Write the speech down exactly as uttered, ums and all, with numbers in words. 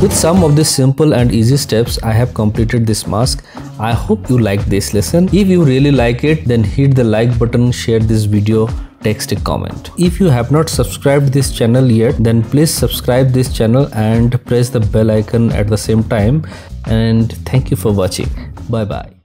With some of the simple and easy steps, I have completed this mask. I hope you like this lesson. If you really like it, then hit the like button, share this video, text a comment. If you have not subscribed this channel yet, then please subscribe this channel and press the bell icon at the same time. And thank you for watching. Bye bye.